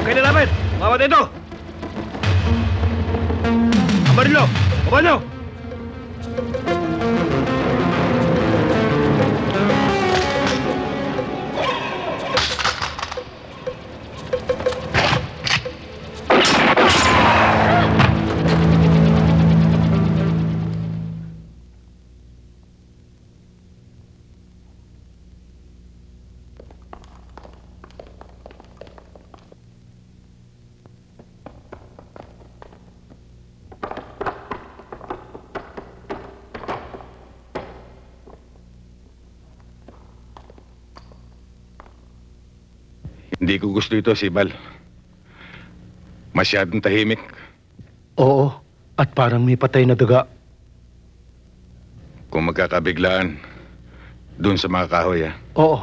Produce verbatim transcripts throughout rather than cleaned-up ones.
Kailan namin! Mawat ito! Ang barilo! Baba nyo! Hindi ko gusto ito, Sibal. Masyadong tahimik. Oo, at parang may patay na daga. Kung magkakabiglaan, dun sa mga kahoy, ah. Oo.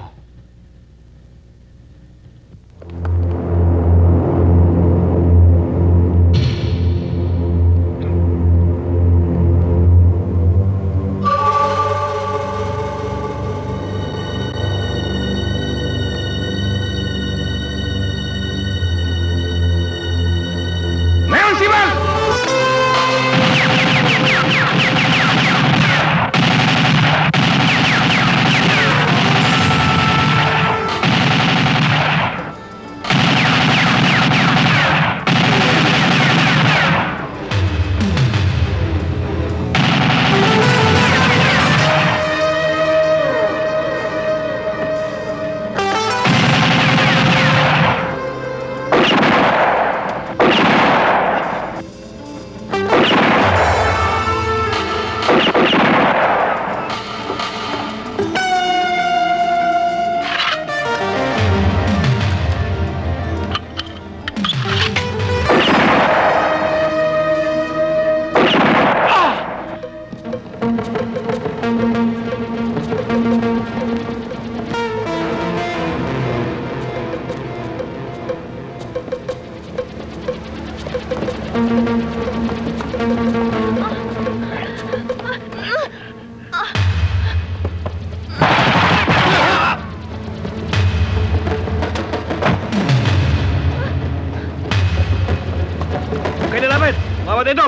Mawat ito!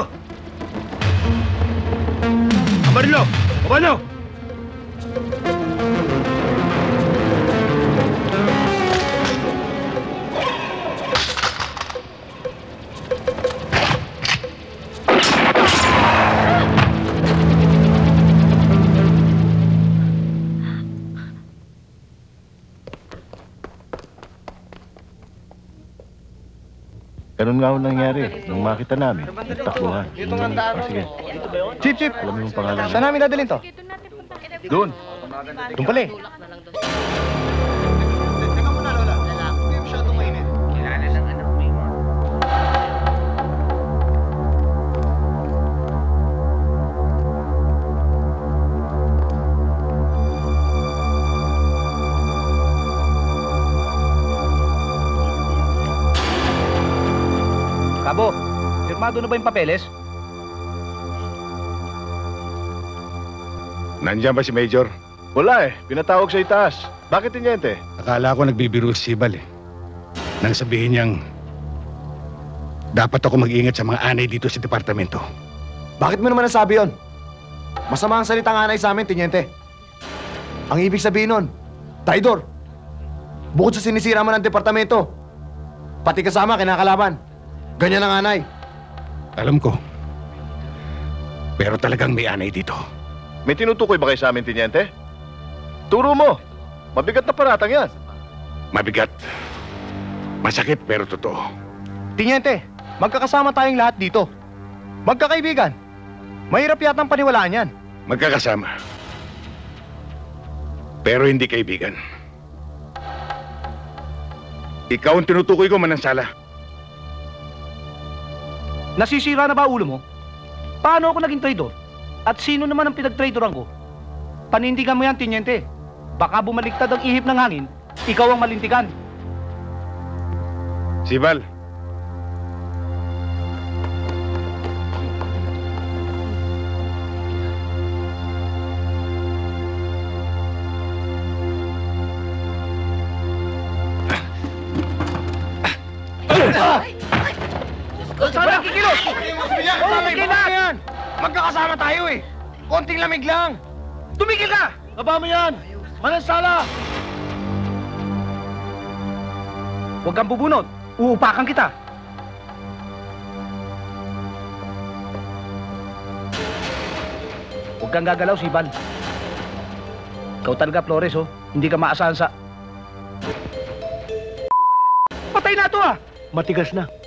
Ang barilo! Baba nyo! Ganun nga ho nangyari. Nung makita namin, takbuhan. Oh, sige. Chip, Chip! Alam mo yung pangalan. Saan namin dadalhin to? Doon. Doon pala eh. Teka muna, Lola. Hindi masyadong mainit. Kilala ng anak mo yun. Cabo, firmado na ba yung papeles? Nandiyan ba si Major? Wala eh. Pinatawag sa itaas. Bakit tinyente? Akala ko nagbibiro si Sibal, eh. Nang sabihin niyang dapat ako mag-ingat sa mga anay dito sa departamento. Bakit mo naman nasabi yun? Masama ang salitang anay sa amin, tinyente. Ang ibig sabihin nun, traidor. Bukod sa sinisira mo ng departamento, pati kasama kinakalaban. Ganyan ang anay. Alam ko. Pero talagang may anay dito. May tinutukoy ba kayo sa amin, tinyente? Turo mo. Mabigat na paratang yan. Mabigat. Masakit pero totoo. Tinyente, magkakasama tayong lahat dito. Magkakaibigan. Mahirap yatang paniwalaan yan. Magkakasama. Pero hindi kaibigan. Ikaw ang tinutukoy ko, Manansala. Nasisira na ba ulo mo? Paano ako naging traidor? At sino naman ang pinag-traidoran ko? Panindigan mo yan, tinyente. Baka bumaliktad ang ihip ng hangin, ikaw ang malintikan. Sibal. Sana kikilos! Tumigil na! yan! Magkakasama tayo eh! Konting lamig lang! Tumigil ka! Baba mo yan! Manansala! Huwag kang bubunot. Uupakan kita. Huwag kang gagalaw, Siban. Ikaw talaga, Flores, oh. Hindi ka maasahan sa... Patay na to, ah! Matigas na.